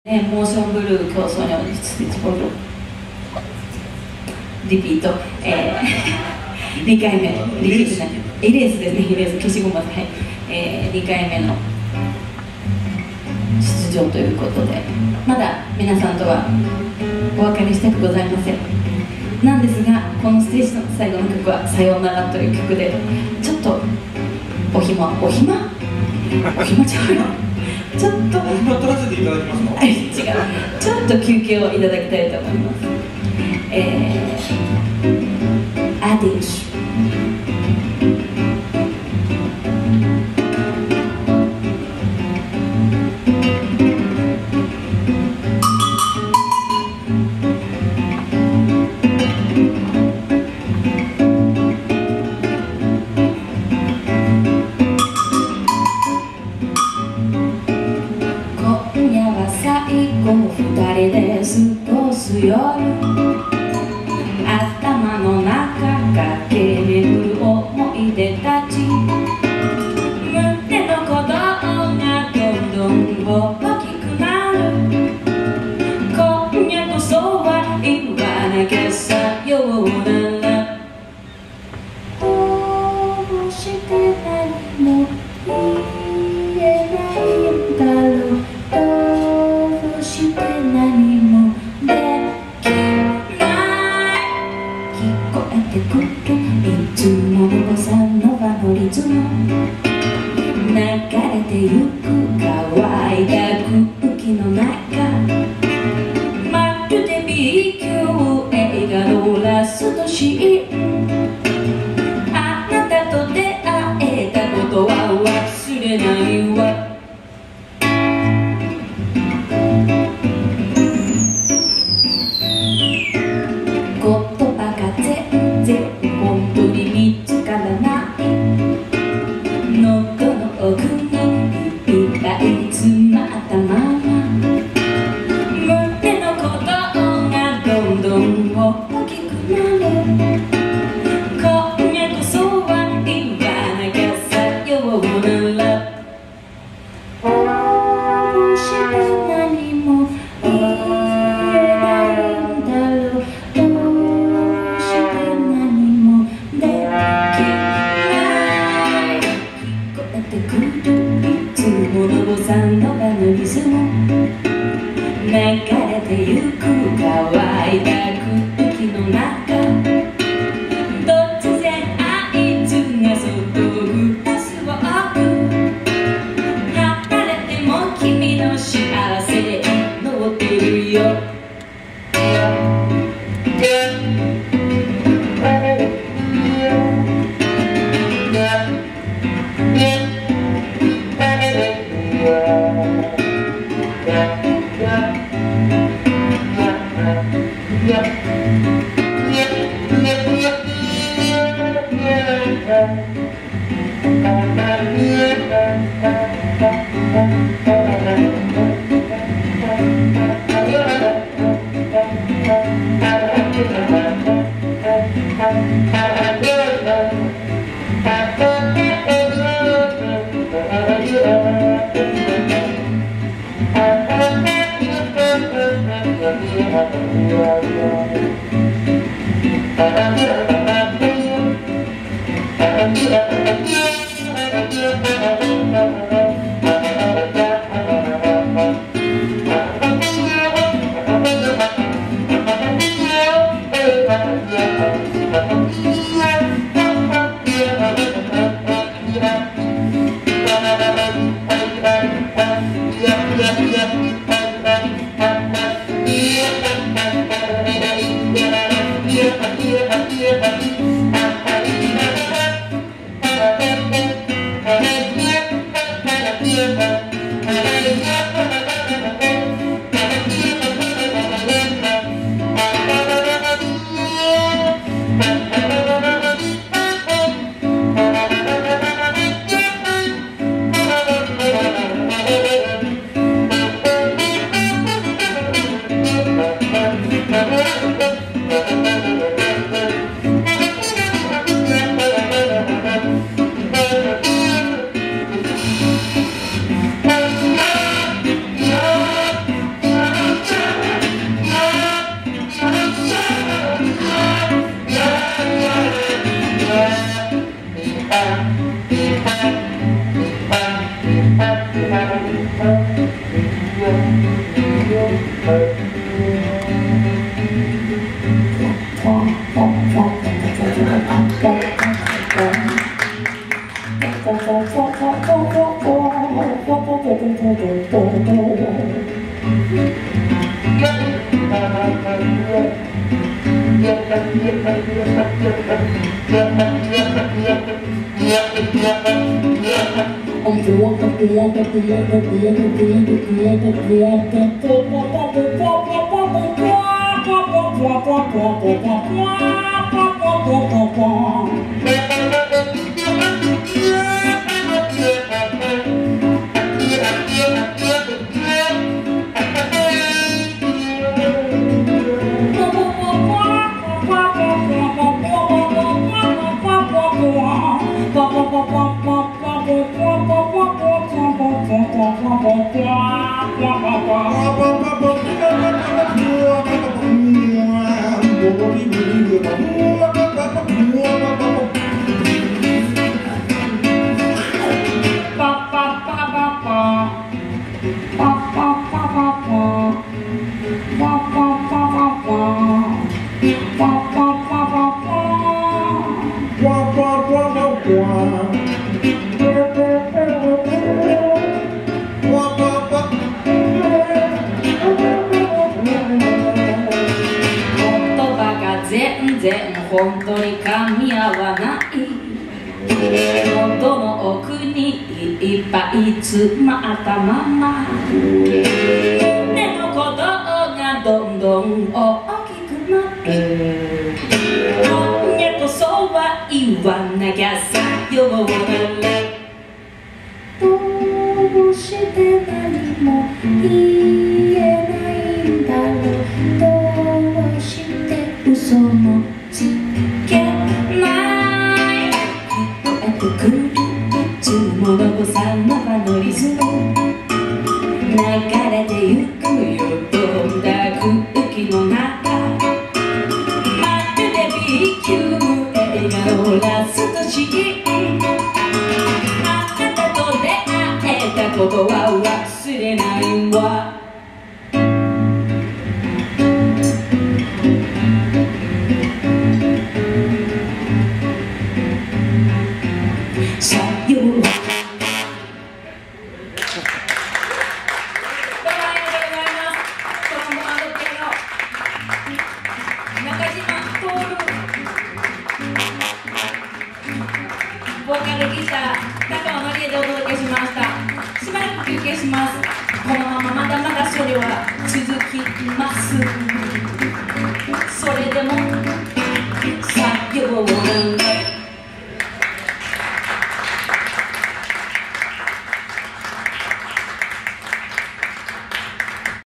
モーションブルー競争にリピート、2回目、リピートじゃない、エレースですね、エレース、消しゴム、はい、2回目の出場ということで、まだ皆さんとはお別れしたくございません。なんですが、このステージの最後の曲は「さようなら」という曲で、ちょっとお暇ちゃうよ。ちょっと今撮らせていただきますの？ 違う、ちょっと休憩をいただきたいと思います。アディッシュ。最後二人で過ごす夜、頭の中駆け巡る思い出たち、胸の鼓動がどんどん大きくなる。今夜こそは言わなきゃさようなら。どうして何も言えないんだろう、して何もできない。聞こえてくるいつものボサノバのリズム、流れてゆく乾いた空気の中、まるで B 級映画のラストシーン。あなたと出会えたことは忘れないわ。言葉が全然本当に見つからない。喉の奥にいっぱい詰まったまま、胸の鼓動がどんどん大きくなる。今夜こそは言わなきゃさようなら。どうして何も言えないんだろう、サンドバのリズム、流れてゆく乾いた空気の中、突然合図がそっと2つを置く。離れても君の幸せで祈ってるよ。 本当に噛み合わない喉の奥にいっぱい詰まったまま胸の鼓動がどんどん大きくなる今夜こそは言わなきゃさようならどうして何も言えないんだろうどうして嘘もつけない聞こえてくるいつものボサノバのリズム流れてゆくよ飛んだ空気の中まるで B 級映画のラストシーンあなたと出会えたことは忘れないわボーカルギター高尾のりえでお届けしました。しばらく休憩します。このまままだまだそれは続きます。それでも